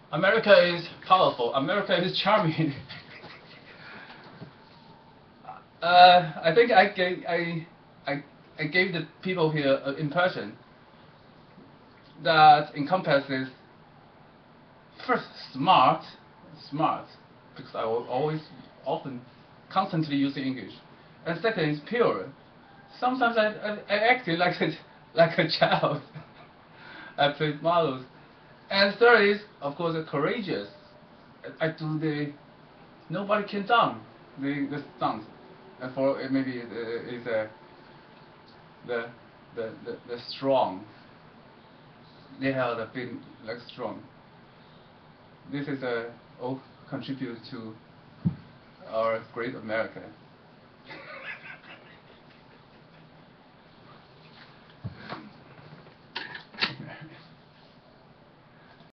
America is powerful. America is charming. I think I gave the people here an impression that encompasses first smart, because I will always often constantly use English, and second is pure. Sometimes I acted like like a child. I played models, and third is of course courageous. I do the nobody can done the stunts, and for maybe is the the strong. They have the big like strong. This is all contribute to our great America.